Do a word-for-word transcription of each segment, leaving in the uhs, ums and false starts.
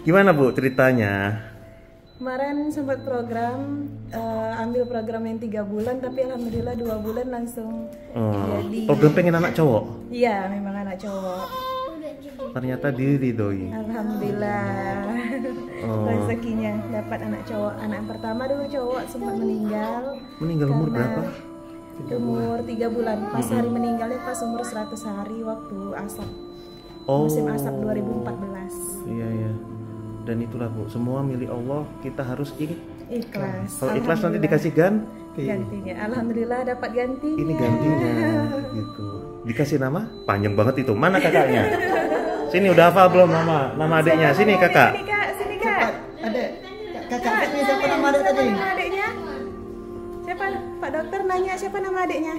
Gimana Bu ceritanya? Kemarin sempat program, uh, ambil program yang tiga bulan, tapi alhamdulillah dua bulan langsung Oh, jadi. program pengen anak cowok? Iya, memang anak cowok. Ternyata diridhoi. Alhamdulillah. Oh. Rezekinya dapat anak cowok. Anak yang pertama dulu cowok sempat meninggal. Meninggal umur karena berapa? Umur tiga bulan. Pas hari meninggalnya pas umur seratus hari waktu asap. Oh. Musim asap dua ribu empat belas. Iya ya. Dan itulah Bu, semua milik Allah, kita harus ik Ikhlas. Kalau ikhlas nanti dikasih gan gantinya. Alhamdulillah dapat gantinya. Ini gantinya gitu. Dikasih nama panjang banget itu. Mana kakaknya? Sini udah hafal belum nama nama adiknya? Sini kakak. Sini kak, sini kak. Adek, kakak adiknya siapa nama adek tadi? Nama adiknya? Siapa? Pak dokter nanya siapa nama adiknya?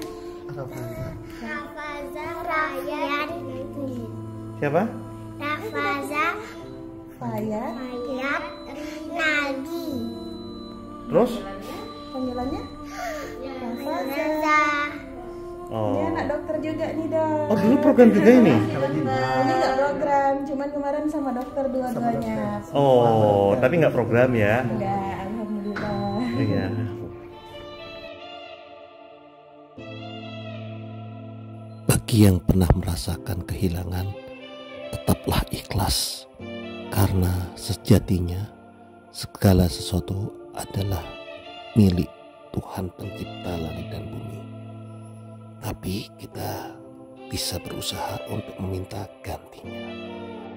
Rafaza Ryan Siapa? Rafaza Faya. Hayat Rinaldi Terus? Panggilannya? Rafaza. Rafaza Oh. Dia anak dokter juga nih dok. Oh dulu program juga ini? Ini nggak program, cuman kemarin sama dokter dua-duanya. Oh, tapi nggak program ya? Enggak, alhamdulillah. Iya. Bagi yang pernah merasakan kehilangan, tetaplah ikhlas, karena sejatinya segala sesuatu adalah milik Tuhan Pencipta langit dan bumi. Tapi kita bisa berusaha untuk meminta gantinya.